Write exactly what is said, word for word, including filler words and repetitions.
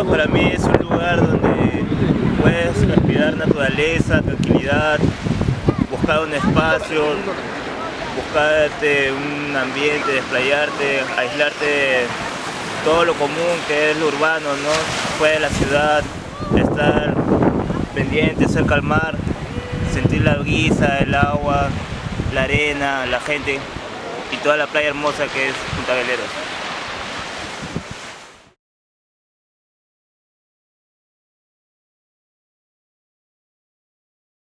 Veleros para mí es un lugar donde puedes respirar naturaleza, tranquilidad, buscar un espacio, buscarte un ambiente, desplayarte, aislarte de todo lo común que es lo urbano, ¿no? Fuera de la ciudad, estar pendiente, cerca al mar, sentir la brisa, el agua, la arena, la gente y toda la playa hermosa que es Punta Veleros.